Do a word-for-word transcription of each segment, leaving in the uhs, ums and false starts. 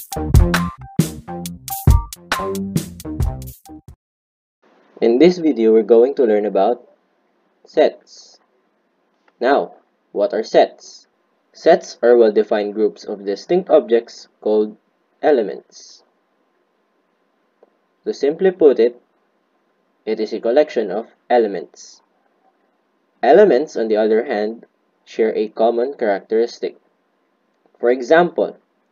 In this video, we're going to learn about sets. Now, what are sets? Sets are well-defined groups of distinct objects called elements. To simply put it, it is a collection of elements. Elements, on the other hand, share a common characteristic. For example,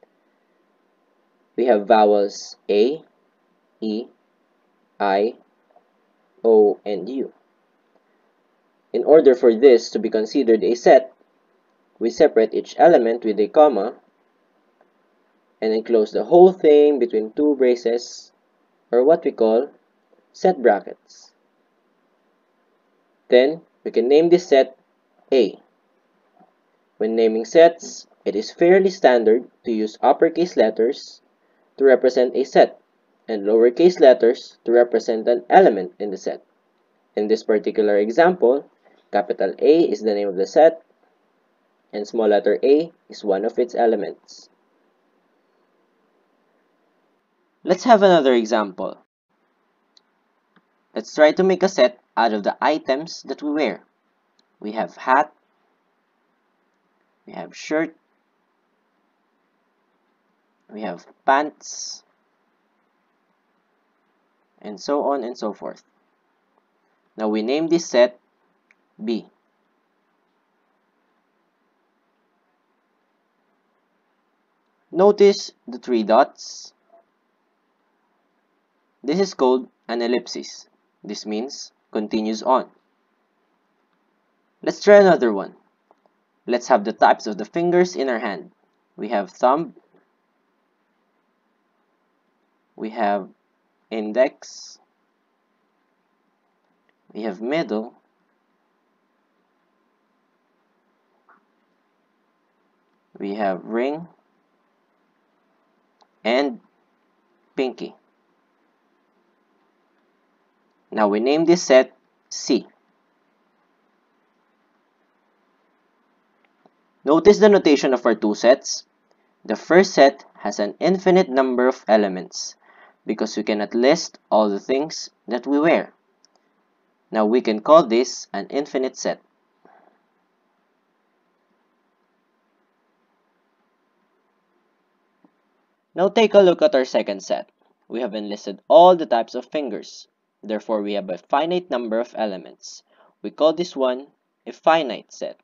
we have vowels A, E, I, O, and U. In order for this to be considered a set, we separate each element with a comma and enclose the whole thing between two braces, or what we call set brackets. Then, we can name this set A. When naming sets, it is fairly standard to use uppercase letters to represent a set and lowercase letters to represent an element in the set. In this particular example, capital A is the name of the set and small letter a is one of its elements. Let's have another example. Let's try to make a set out of the items that we wear. We have hat, we have shirt, we have pants, and so on and so forth. Now we name this set B. Notice the three dots. This is called an ellipsis. This means continues on. Let's try another one. Let's have the types of the fingers in our hand. We have thumb, we have index, we have middle, we have ring, and pinky. Now we name this set C. Notice the notation of our two sets. The first set has an infinite number of elements because we cannot list all the things that we wear. Now we can call this an infinite set. Now take a look at our second set. We have enlisted all the types of fingers. Therefore, we have a finite number of elements. We call this one a finite set.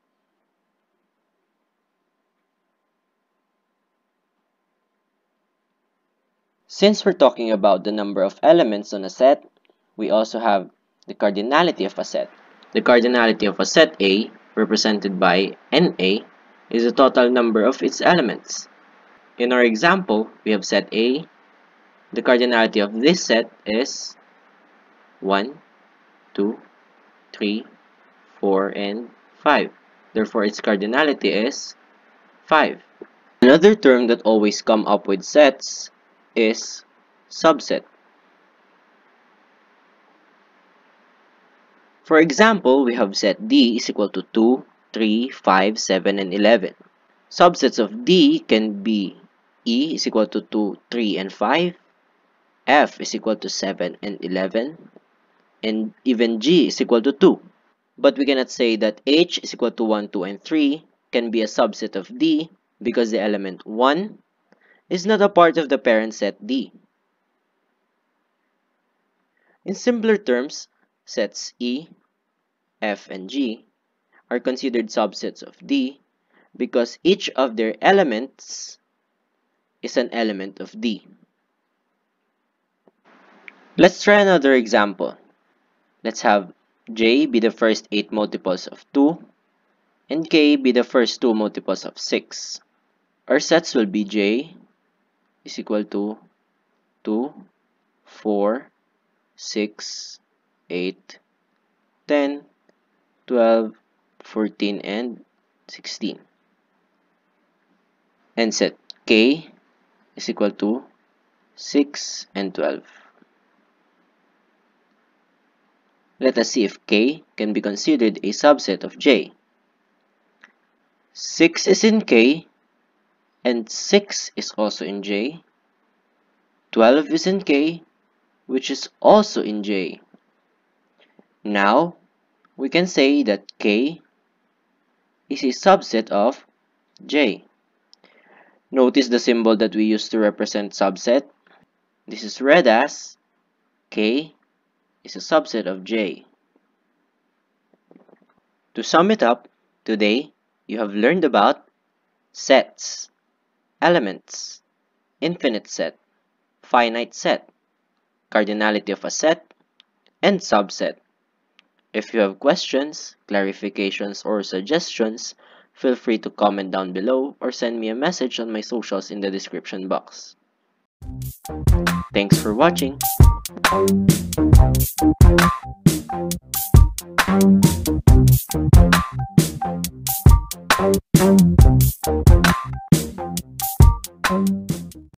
Since we're talking about the number of elements on a set, we also have the cardinality of a set. The cardinality of a set A, represented by N A, is the total number of its elements. In our example, we have set A. The cardinality of this set is one, two, three, four, and five. Therefore, its cardinality is five. Another term that always comes up with sets is subset. For example, we have set D is equal to two, three, five, seven, and eleven. Subsets of D can be E is equal to two, three, and five, F is equal to seven and eleven, and even G is equal to two. But we cannot say that H is equal to one, two, and three can be a subset of D because the element one is not a part of the parent set D. In simpler terms, sets E, F, and G are considered subsets of D because each of their elements is an element of D. Let's try another example. Let's have J be the first eight multiples of two and K be the first two multiples of six. Our sets will be J is equal to two, four, six, eight, ten, twelve, fourteen, and sixteen. And set K is equal to six and twelve. Let us see if K can be considered a subset of J. six is in K and six is also in J, twelve is in K, which is also in J. Now, we can say that K is a subset of J. Notice the symbol that we use to represent subset. This is read as K is a subset of J. To sum it up, today you have learned about sets, elements, infinite set, finite set, cardinality of a set, and subset. If you have questions, clarifications, or suggestions, feel free to comment down below or send me a message on my socials in the description box. Thanks for watching! Thank you.